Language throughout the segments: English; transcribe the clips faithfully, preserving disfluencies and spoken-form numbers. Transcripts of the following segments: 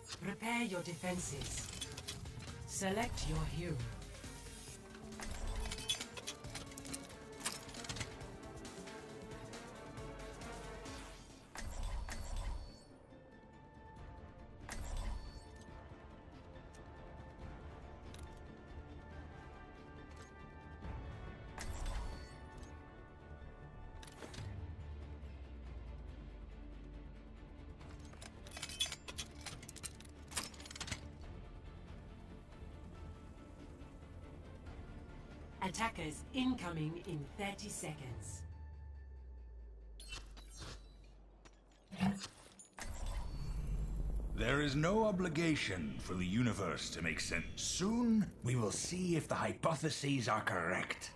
Prepare your defenses. Select your hero. Attackers incoming in thirty seconds. There is no obligation for the universe to make sense. Soon, we will see if the hypotheses are correct.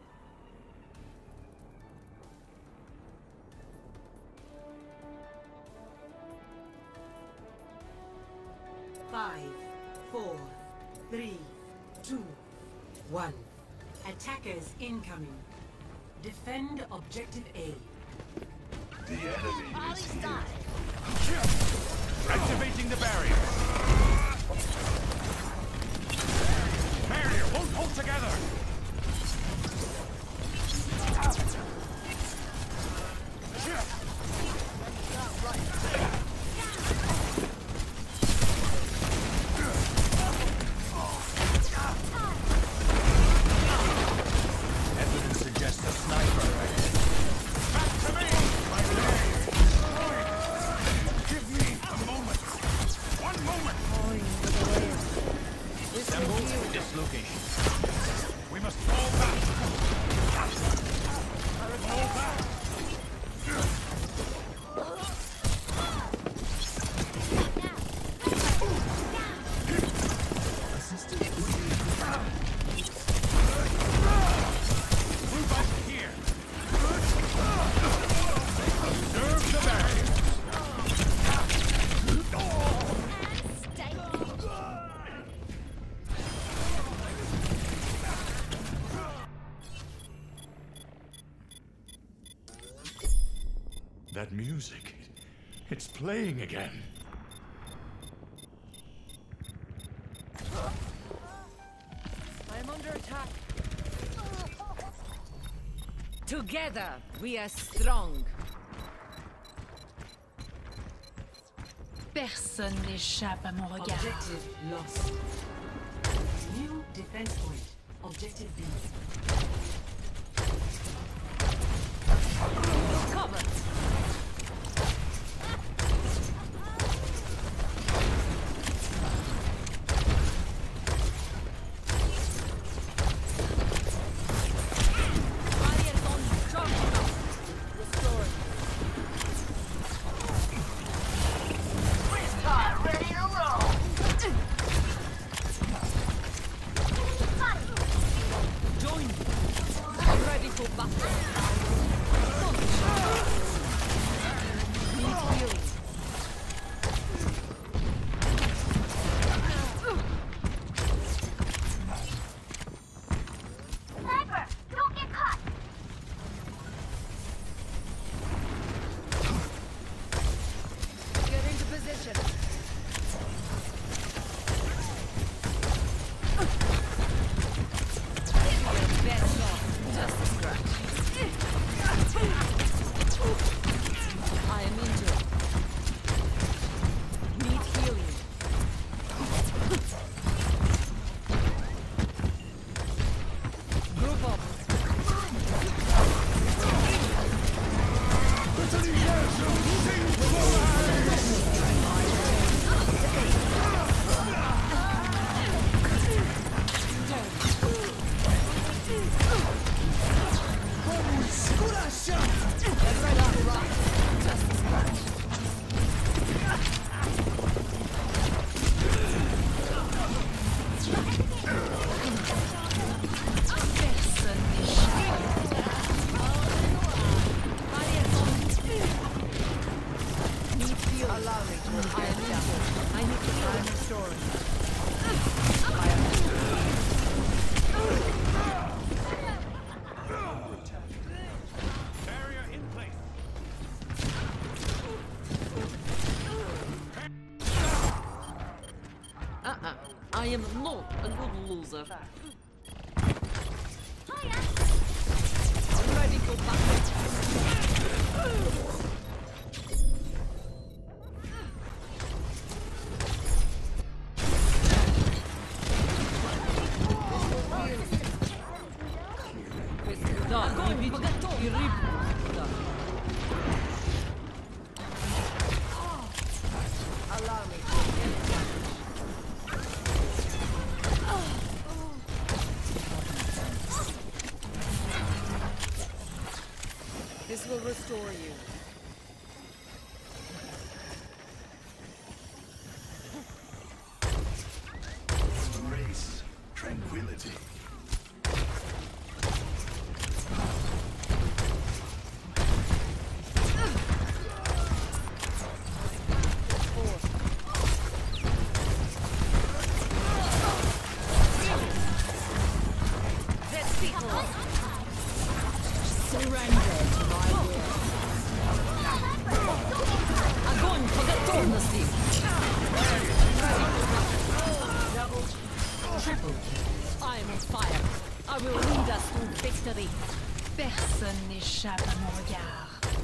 Five, four, three, two, one. Attackers incoming. Defend objective A. The enemy is here. Activating the barrier. Barrier won't hold together. Evidence suggests a sniper. Back to me. My leg. Give me a moment. One moment. Assemble in this location. We must fall back. Fall back. Move up here. Observe the barrier. That music, it's playing again. I'm under attack. Together, we are strong. Personne n'échappe à mon regard. Objective lost. New defense point. Objective B. Cover. Join me. I am not a good loser. Ready for battle. This will restore you. Embrace tranquility. Personne n'échappe à mon regard.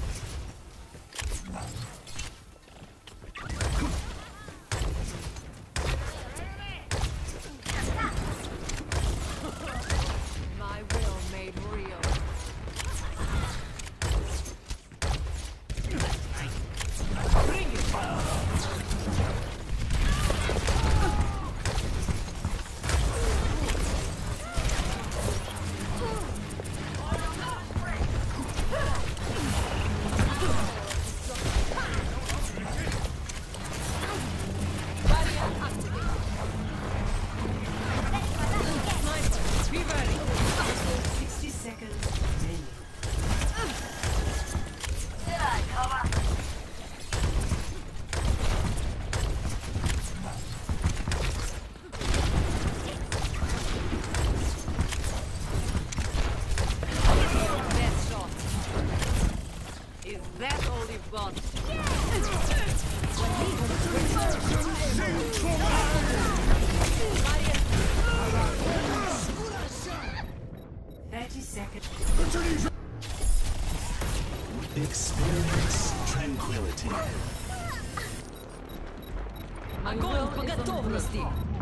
My will made real. Bring it! thirty seconds. Experience tranquility. Огонь по готовности!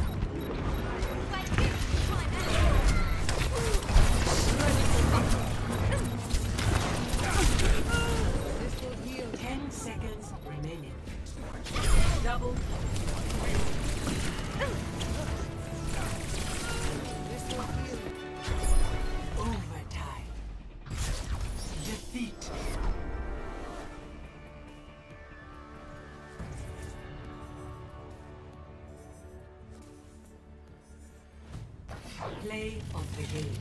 Ten seconds remaining. Double. Overtime. Defeat. Play of the game.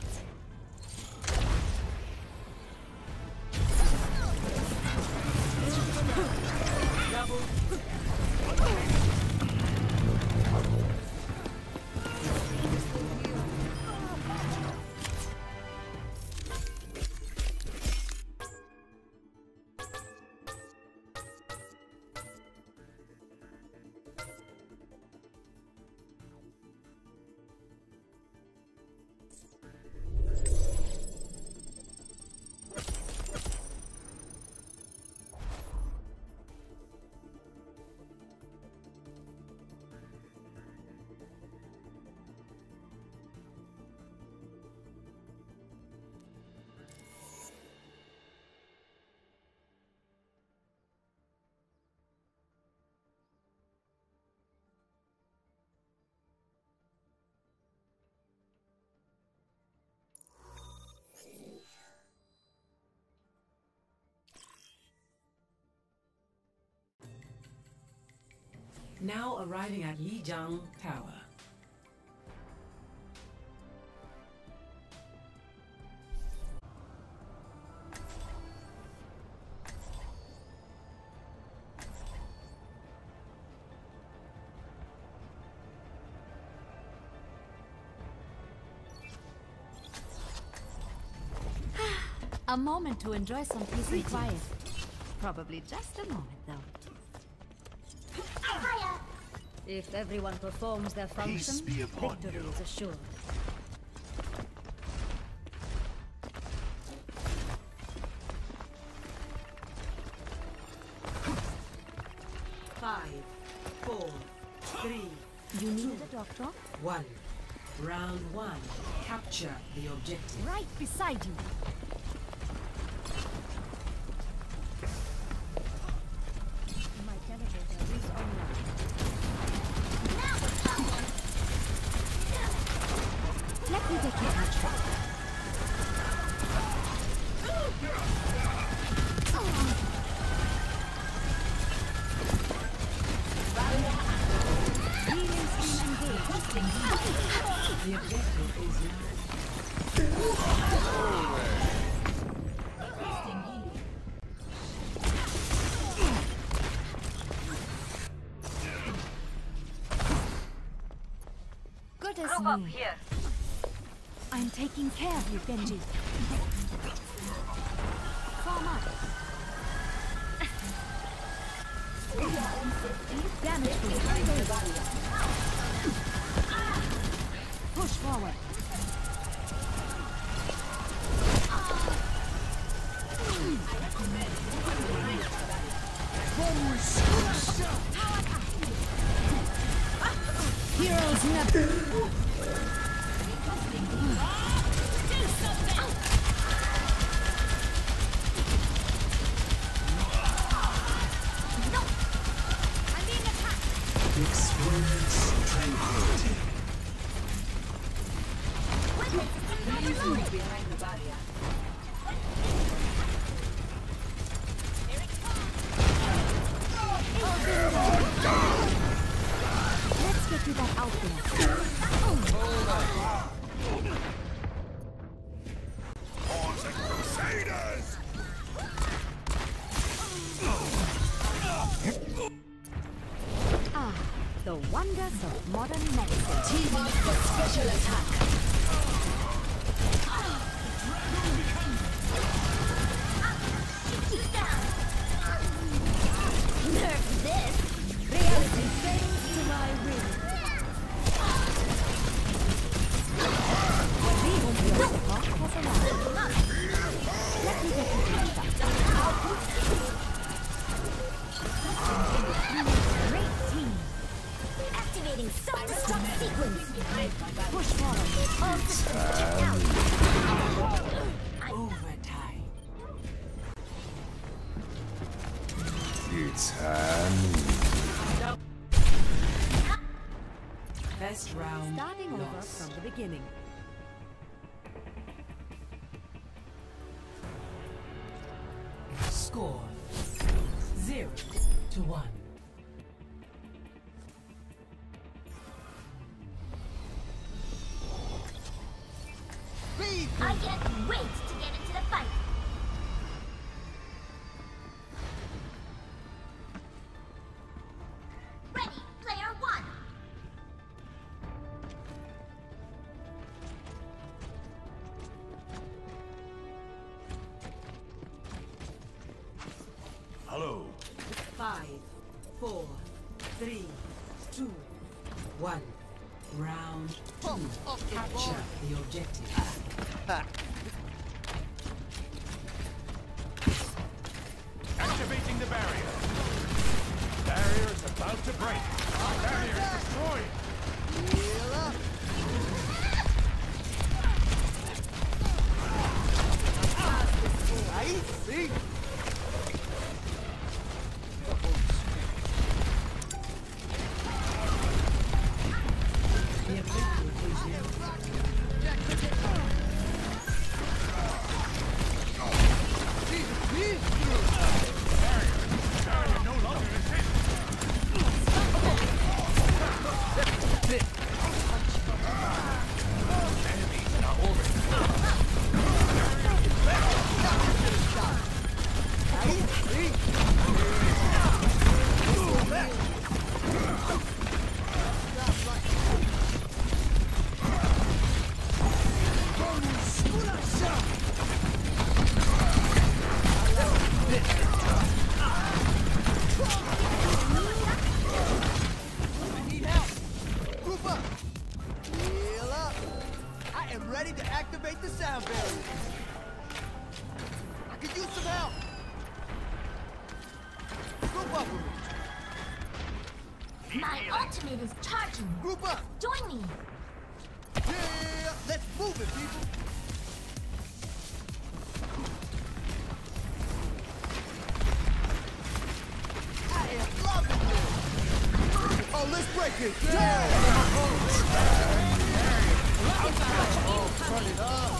Now arriving at Lijiang Tower. A moment to enjoy some peace and quiet. Probably just a moment, though. If everyone performs their Peace function, be upon victory you. is assured. Five, four, three, You need a doctor? one. Round one. Capture the objective. Right beside you. My teleporter is online. Let me take your hatch. Healing stream engaged. The objective is now. Good as me. I'm taking care of you, Benji. Form up. Damage boost. Push forward. Heroes never. Experience tranquility. Behind the barrier. Let's get you that out there. Horse Crusaders! Ah, the wonders of modern medicine. Team for special attack. Nerf this! Reality fades to my will. Even your support has arrived. Let me get you fixed up. Great team. Activating self-destruct sequence. Push forward. All systems checked out. Overtime. It's time. First round. Starting over lost. from the beginning. Score zero to one. I can't wait to get into the fight. Ready, player one. Hello. Five, four, three, two, one. Round two. Capture the objective. Activating the barrier. Barrier is about to break. Barrier is destroyed. The objective is now. Barrier no longer exists. Enemies in our orbit. need to activate the sound barrier. I could use some help. Group up with me. My ultimate is charging. Group up. Join me. Yeah, let's move it, people. I am loving this. Oh, let's break it. Yeah. Oh, turn it up.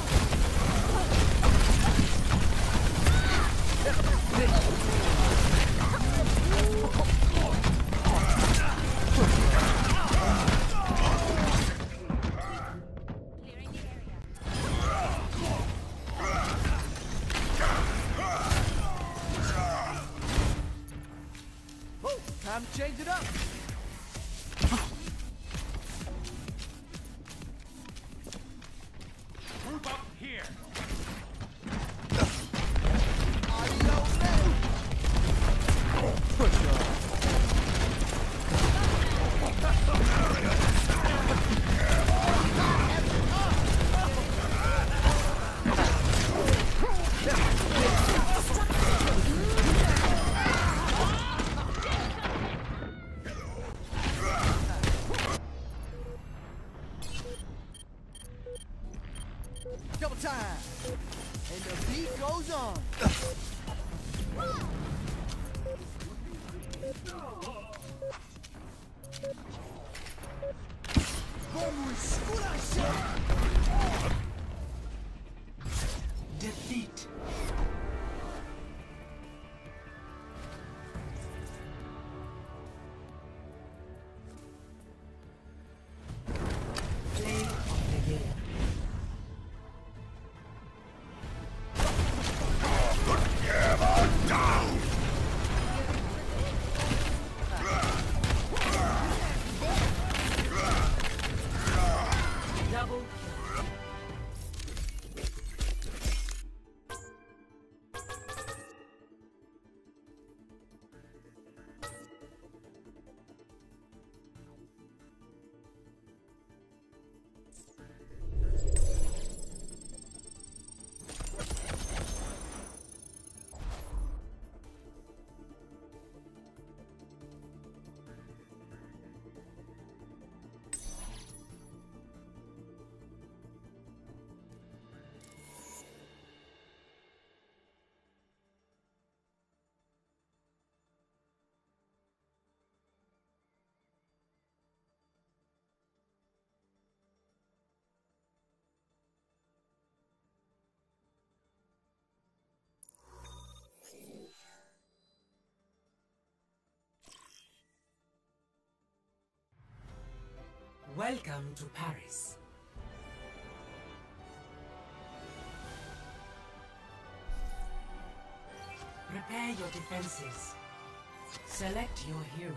Time to change it up. Group up here. Push on. Double time. And the beat goes on. Defeat. Play of the game. Double kill. Welcome to Paris. Prepare your defenses. Select your hero.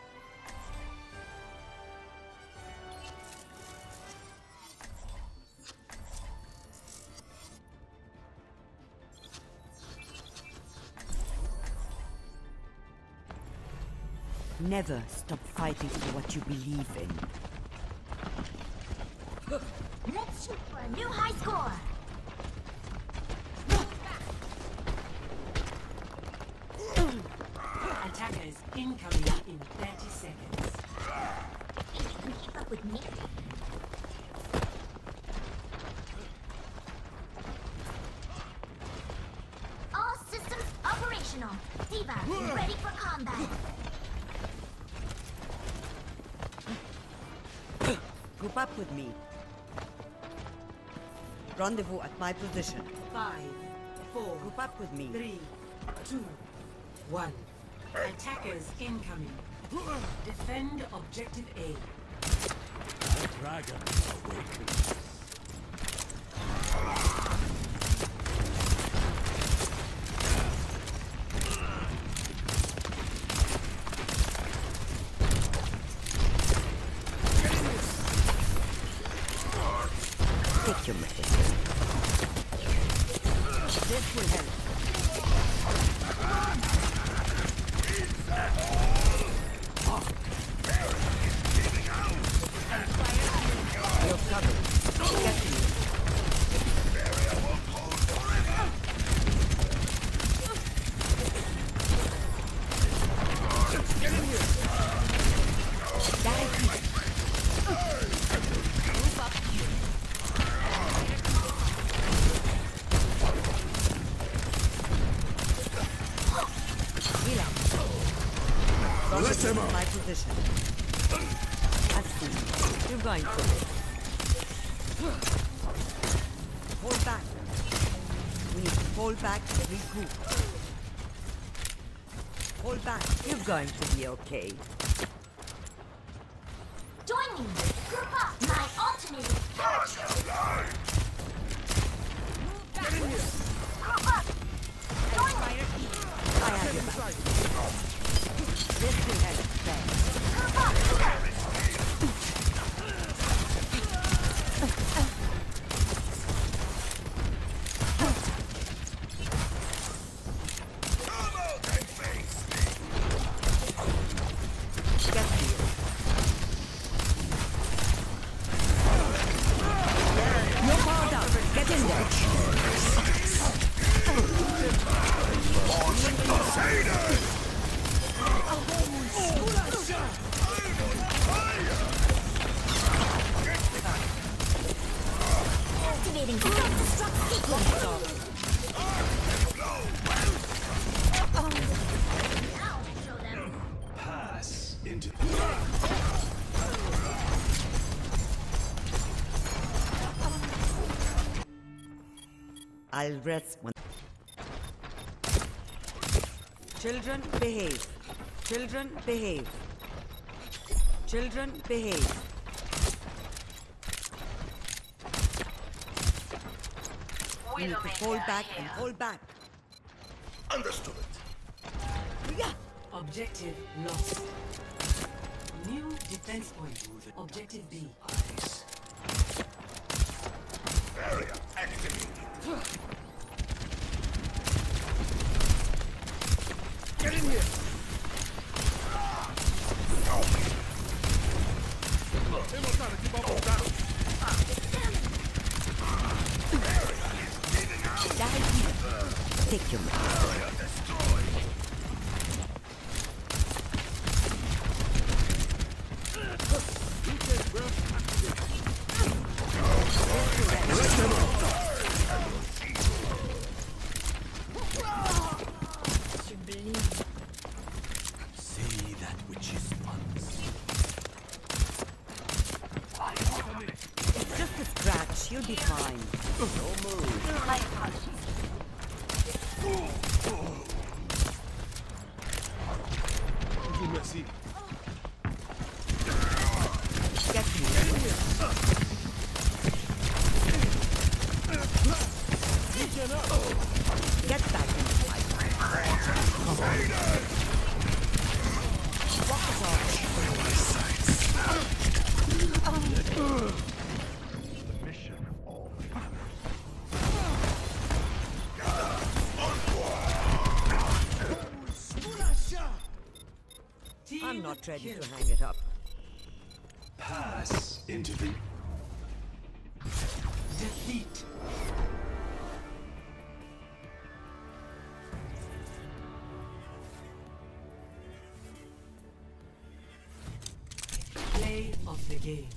Never stop fighting for what you believe in. Let's shoot for a new high score. Attackers incoming in thirty seconds. Think you can keep up with me? All systems operational. Diva, ready for combat. Group up with me. Rendezvous at my position. Five, four, Group up with me. three, two, one. Attackers incoming. Defend objective A. The dragon awakens. Take your medicine. This will help. You're covered. Get to you. I've seen you. You're going for it. Hold back. We need to hold back and regroup. Hold back. You're going to be okay. Join me. Group up. My alternating character. Get in here! Group up. Join me. I have your back. This thing has its best. Group up. Activating self-destruct sequence. Now show them. Pass into. I'll rest when. Children, behave. Children, behave. Children, behave. We need to hold back and hold back. Understood. Yeah. Objective lost. New defense point. Objective B. Area activated. Get in here! Hemos trying to keep up on that. Take your Area destroyed. See that which is once. It's just a scratch. You'll be fine. No move. My apologies. Merci. Get me. Get back in the fight. Walk us off. I'm not ready to hang it up. Pass into the. Defeat. Play of the game.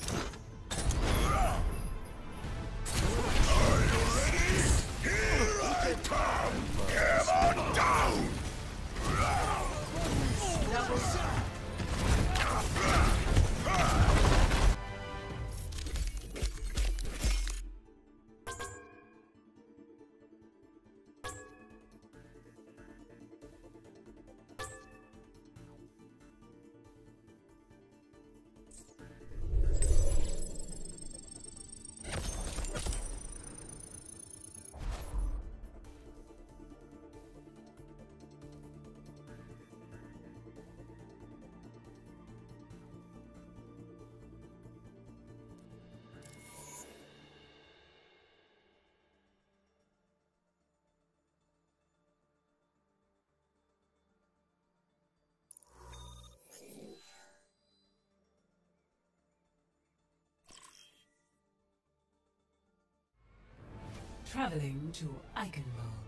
Traveling to Eichenwald.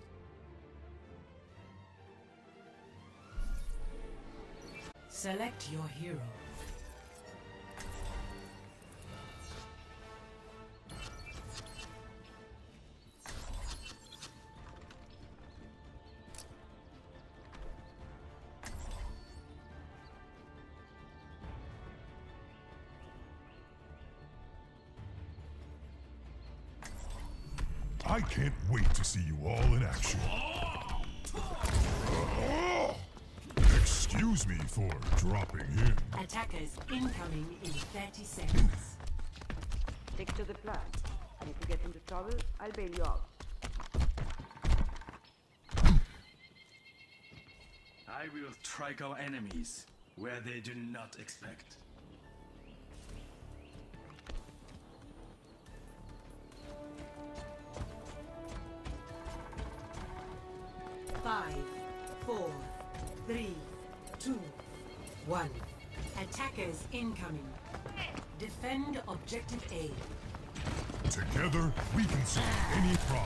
Select your hero. can't wait to see you all in action. Excuse me for dropping in. Attackers incoming in thirty seconds. Stick to the plan. And if you get into trouble, I'll bail you out. I will strike our enemies where they do not expect. Five, four, three, two, one. Attackers incoming. Defend objective A. Together, we can solve any problem.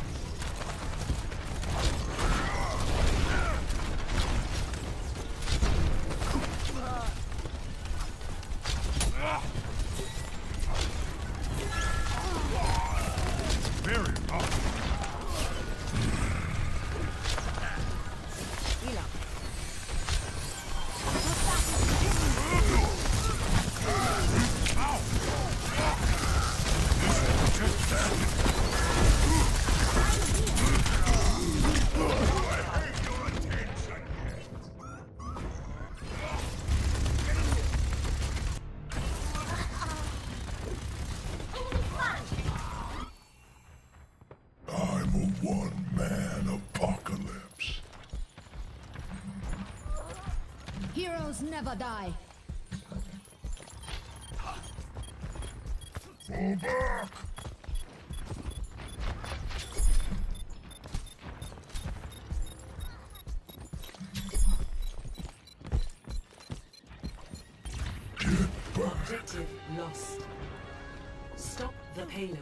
Very up. Heroes never die. Fall back! Objective lost. Stop the payload.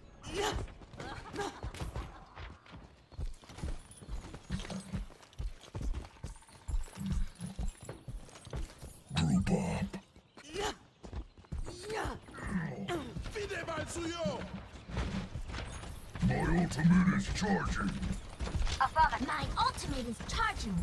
Group up. My ultimate is charging. Affirmative. My ultimate is charging.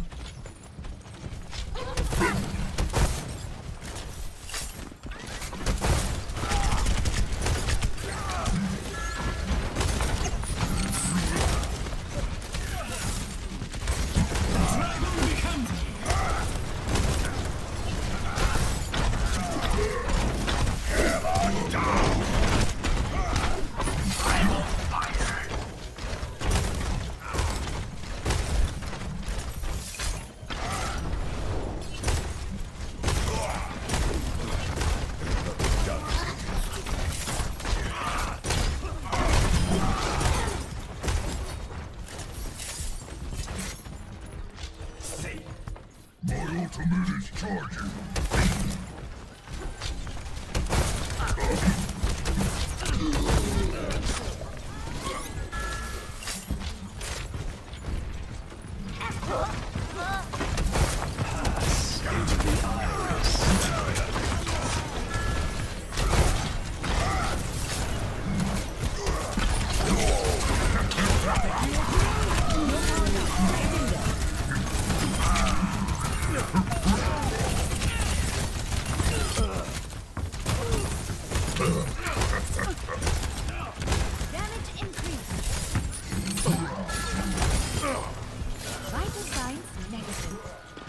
My ultimate is charging. Damage increase. Vital signs negative.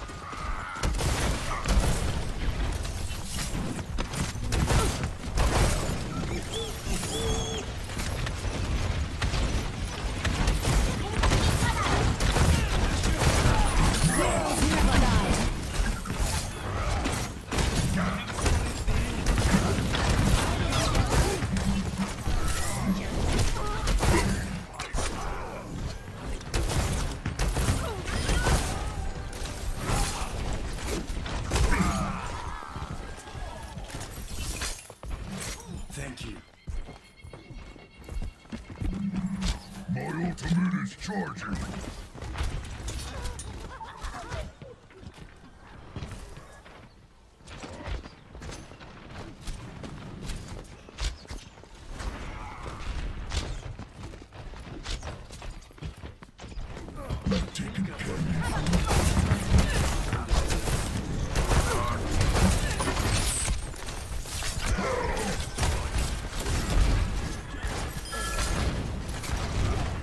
Thank you. My ultimate is charging. Taking care of you.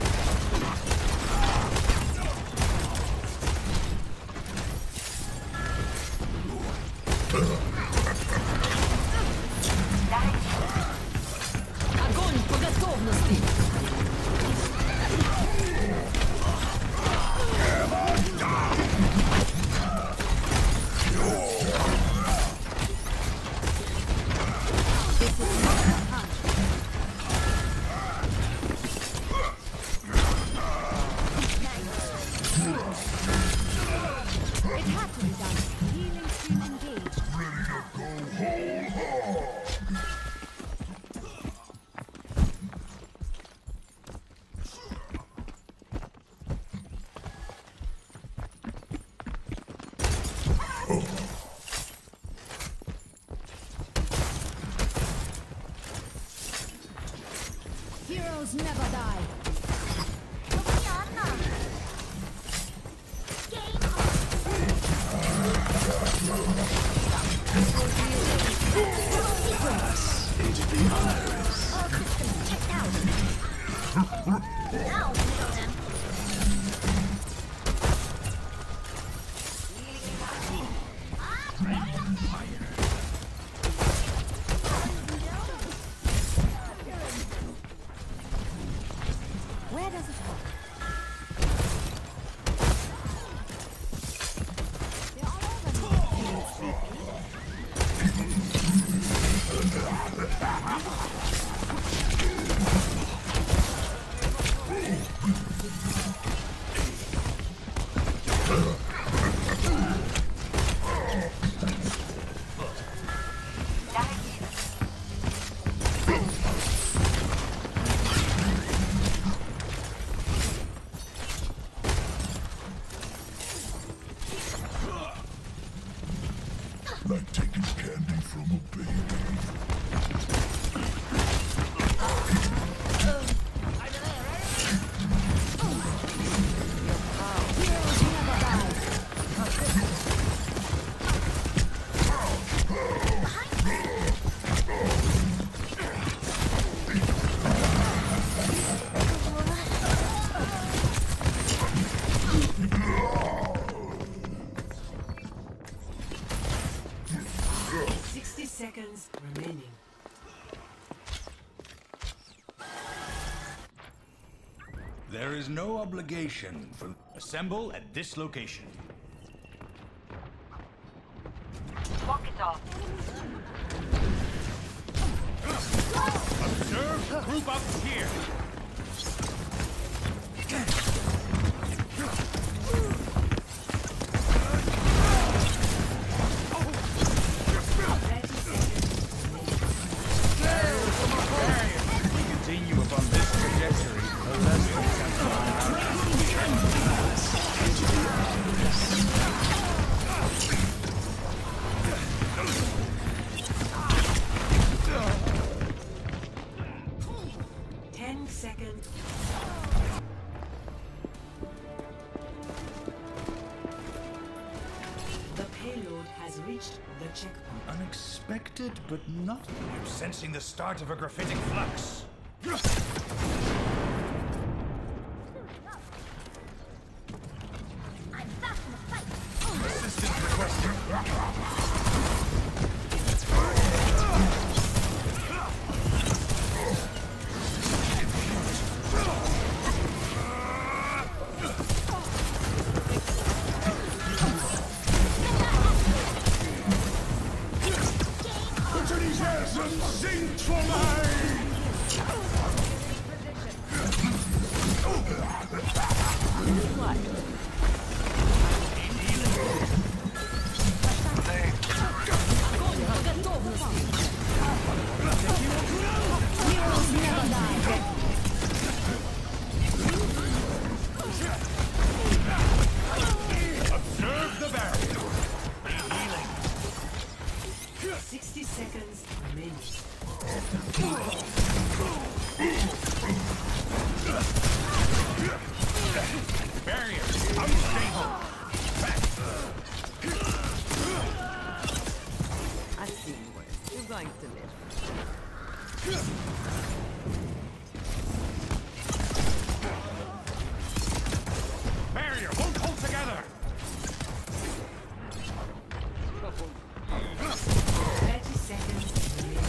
Heroes never die. Into the iris. All systems checked out. Now we know them. Where does it hurt? Like taking candy from a baby. sixty seconds remaining. There is no obligation for... Assemble at this location. Walk it off. Observe, group up here. Continue upon this trajectory, the less we can Ten seconds. The payload has reached the checkpoint. Unexpected, but not... I'm sensing the start of a graphitic flux. I'm back in the fight. Assistance requested. Put your hands and sing for mine! Observe the barrier. sixty seconds remaining. Barrier, unstable. I've seen worse. You're going to live. Barrier won't hold together. thirty seconds remaining.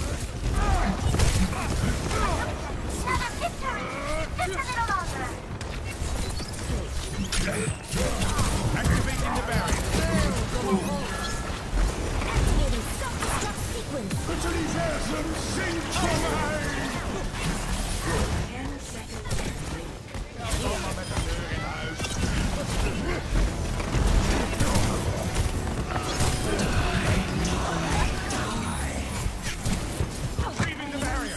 Another victory! Just a little longer! Activating the barrier. Activating self-destruct sequence! Put your hands and sing for mine! Ten seconds remaining. Retrieving the barrier.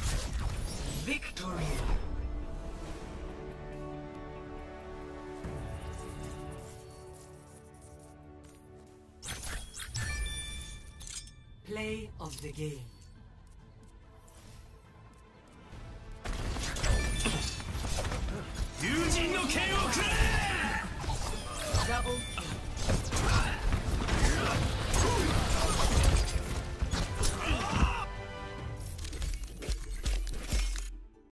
Victory. Play of the game. Yujin no Ken o kure!